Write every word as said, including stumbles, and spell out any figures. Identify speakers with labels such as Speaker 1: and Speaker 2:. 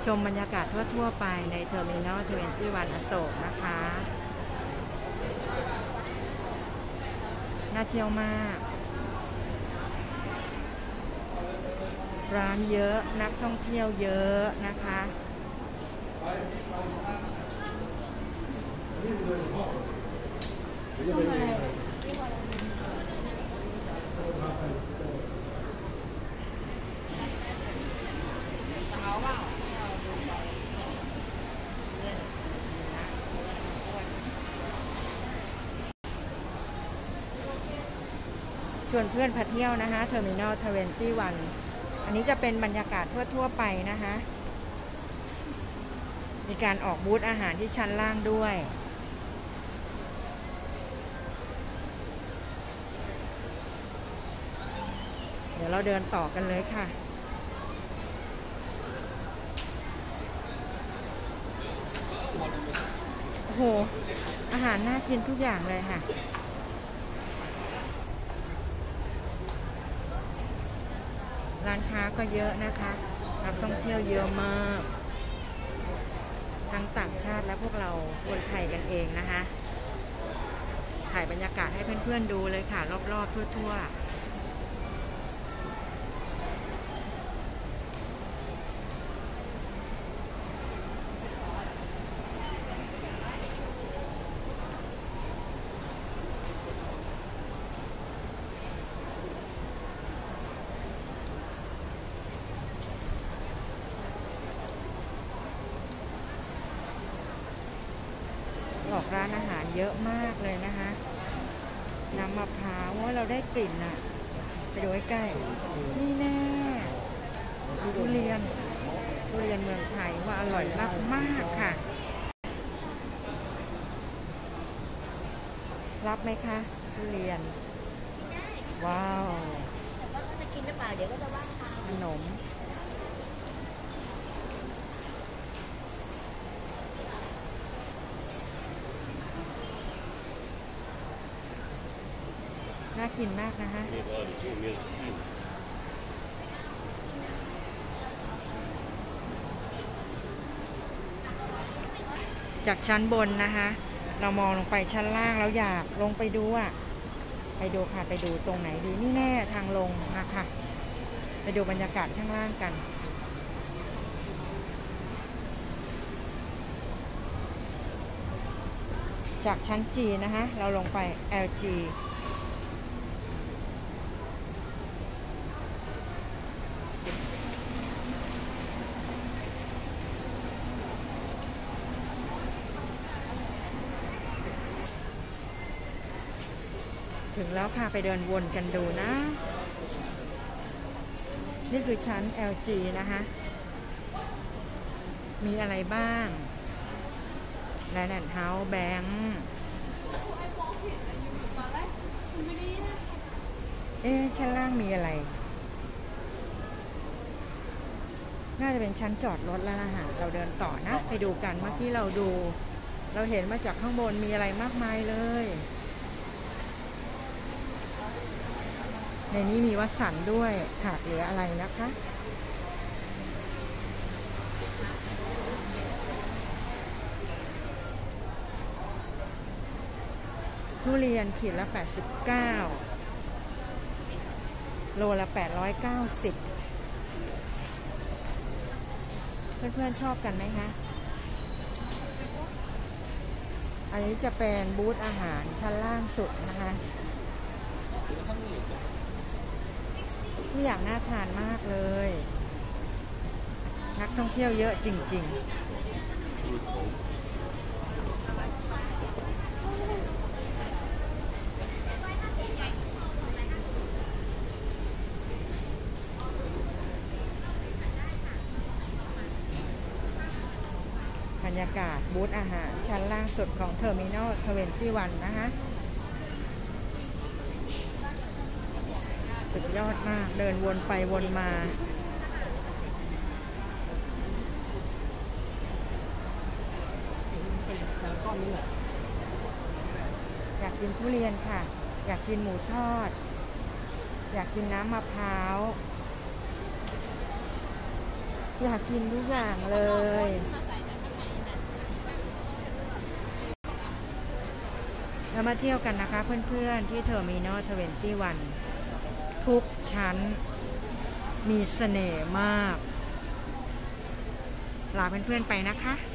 Speaker 1: ชมบรรยากาศทั่วๆไปในเทอร์มินอลทเวนตี้วันอโศกนะคะน่าเที่ยวมากร้านเยอะนักท่องเที่ยวเยอะนะคะชวนเพื่อนพาเที่ยวนะคะเทอร์มินอลทเวนตี้วันอันนี้จะเป็นบรรยากาศทั่วๆไปนะคะมีการออกบูธอาหารที่ชั้นล่างด้วยเดี๋ยวเราเดินต่อกันเลยค่ะโอ้โหอาหารน่ากินทุกอย่างเลยค่ะร้านค้าก็เยอะนะคะนักท่องเที่ยวเยอะมากทั้งต่างชาติและพวกเราคนไทยกันเองนะคะถ่ายบรรยากาศให้เพื่อนๆดูเลยค่ะรอบๆทั่วๆออกร้านอาหารเยอะมากเลยนะคะน้ำมะพร้าวว่าเราได้กลิ่นอ่ะไปดูใกล้ๆนี่แน่ทุเรียนทุเรียนเมืองไทยว่าอร่อยมากๆค่ะรับไหมคะทุเรียนว้าว
Speaker 2: จะกินหรือเปล่าเดี๋ยวก็จะว่า
Speaker 1: ขนมน่ากินมากนะคะจากชั้นบนนะคะเรามองลงไปชั้นล่างแล้วอยากลงไปดูอ่ะไปดูค่ะไปดูตรงไหนดีนี่แน่ทางลงนะคะไปดูบรรยากาศข้างล่างกันจากชั้น G นะคะเราลงไป แอล จี ถึงแล้วค่ะไปเดินวนกันดูนะนี่คือชั้น แอล จี นะคะมีอะไรบ้างแลนด์เฮาส์แบงค์เอ๊ะชั้นล่างมีอะไรน่าจะเป็นชั้นจอดรถแล้วนะคะเราเดินต่อนะไปดูกันเมื่อกี้เราดูเราเห็นมาจากข้างบนมีอะไรมากมายเลยในนี้มีวัดสันด้วยขาดเหลืออะไรนะคะทุเรียนขีดละแปดสิบเก้าโลละแปดร้อยเก้าสิบเพื่อนๆชอบกันไหมคะอันนี้จะเป็นบูธอาหารชั้นล่างสุดนะคะทุกอย่างน่าทานมากเลยนักท่องเที่ยวเยอะจริงๆบรรยากาศบูธอาหารชั้นล่างสุดของเทอร์มินอลทเวนตี้วันนะคะสุดยอดมากเดินวนไปวนมาอยากกินทุเรียนค่ะอยากกินหมูทอดอยากกินน้ำมะพร้าว ทอยากกินทุกอย่างเลย เรามาเที่ยวกันนะคะเพื่อนๆที่เทอร์มินอลยี่สิบเอ็ดทุกชั้นมีเสน่ห์มาก ลาเพื่อนๆไปนะคะ